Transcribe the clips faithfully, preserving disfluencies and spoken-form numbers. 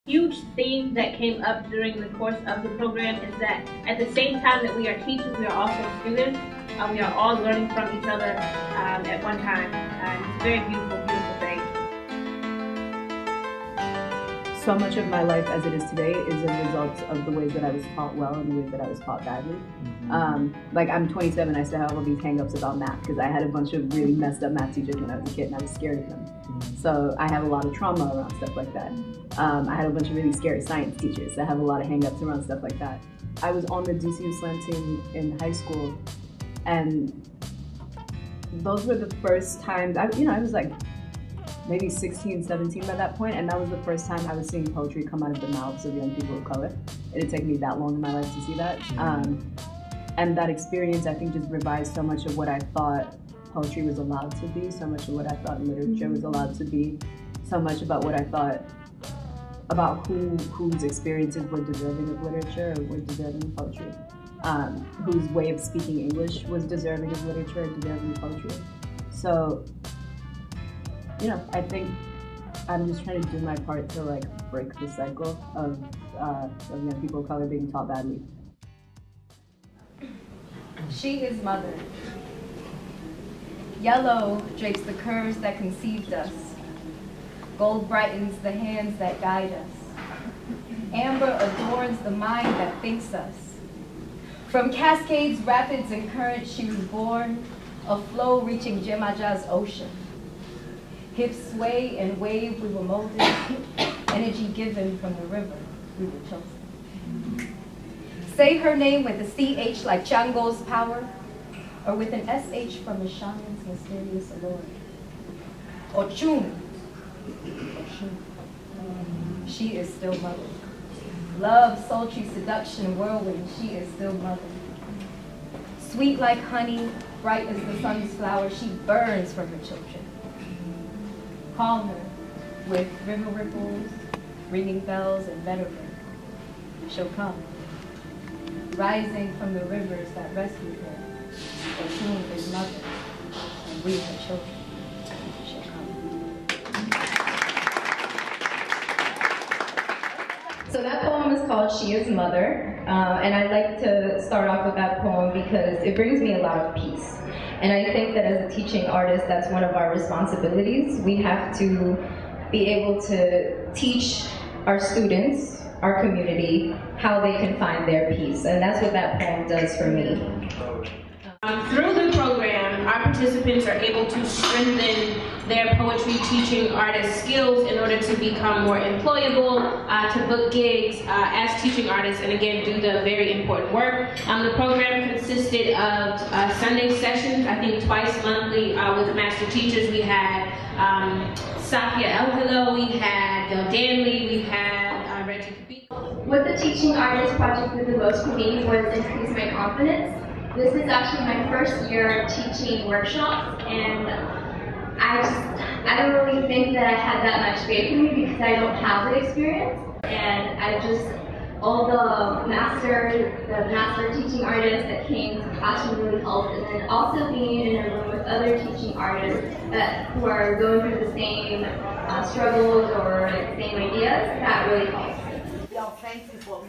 Huge theme that came up during the course of the program is that at the same time that we are teachers, we are also students. Uh, we are all learning from each other um, at one time. Uh, it's a very beautiful, beautiful thing. So much of my life as it is today is a result of the ways that I was taught well and the ways that I was taught badly. Mm-hmm. um, like I'm twenty-seven, I still have all these hang-ups about math because I had a bunch of really messed up math teachers when I was a kid and I was scared of them. Mm-hmm. So I have a lot of trauma around stuff like that. Um, I had a bunch of really scary science teachers that have a lot of hang-ups around stuff like that. I was on the D C U Slam team in high school, and those were the first times, I, you know, I was like maybe sixteen, seventeen by that point, and that was the first time I was seeing poetry come out of the mouths of young people of color. It had taken me that long in my life to see that. Um, and that experience, I think, just revised so much of what I thought poetry was allowed to be, so much of what I thought literature was allowed to be, so much about what I thought about who whose experiences were deserving of literature or were deserving of poetry, um, whose way of speaking English was deserving of literature or deserving of poetry. So, you know, I think I'm just trying to do my part to like break the cycle of, uh, of young people of color being taught badly. She is mother. Yellow drapes the curves that conceived us. Gold brightens the hands that guide us. Amber adorns the mind that thinks us. From cascades, rapids, and currents she was born, a flow reaching Jemaja's ocean. Hips sway and wave, we were molded. Energy given from the river, we were chosen. Say her name with a C H like Chango's power, or with an S H from the shaman's mysterious allure. Ochun. Ochun. She is still mother. Love, sultry seduction, whirlwind, she is still mother. Sweet like honey, bright as the sun's flower, she burns for her children. Call her with river ripples, ringing bells, and veteran. She'll come, rising from the rivers that rescued her. Ochun is mother, and we her children. She'll come. So that poem is called She is Mother, uh, and I like to start off with that poem because it brings me a lot of peace. And I think that as a teaching artist, that's one of our responsibilities. We have to be able to teach our students, our community, how they can find their peace. And that's what that poem does for me. Um, through the program, our participants are able to strengthen their poetry teaching artist skills in order to become more employable, uh, to book gigs uh, as teaching artists, and again do the very important work. Um, the program consisted of uh, Sunday sessions, I think twice monthly uh, with master teachers. We had um, Safia El-Hilo, we had Del Danley, we had uh, Reggie Kabiko. What the teaching artist project did the most for me was increase my confidence. This is actually my first year teaching workshops, and I just, I don't really think that I had that much faith in me because I don't have the experience. And I just, all the master, the master teaching artists that came to classroom really helped, and then also being in a room with other teaching artists that who are going through the same uh, struggles or like, same ideas, that really helps. Y'all, thank you for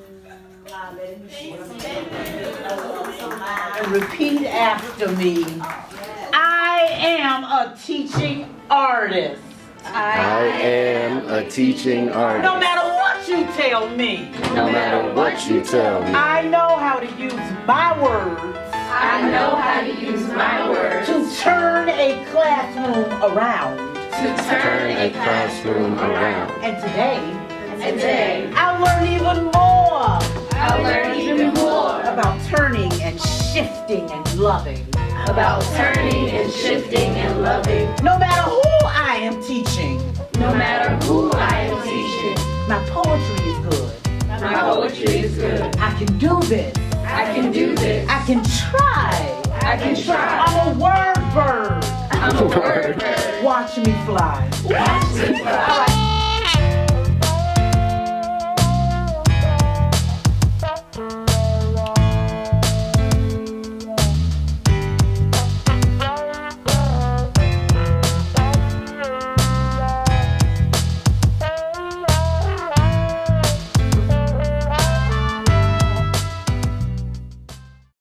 and repeat after me. I am a teaching artist. I am a teaching artist. No matter what you tell me. No matter what you tell me. I know how to use my words. I know how to use my words. To turn a classroom around. To turn a classroom around. And today, and today, I'll learn even more. I'll learn even more about turning and shifting and loving. About turning and shifting and loving. No matter who I am teaching. No matter who I am teaching. My poetry is good. My poetry is good. I can do this. I can do this. I can try. I can try. I'm a word bird. I'm a word bird. Watch me fly. Watch me fly.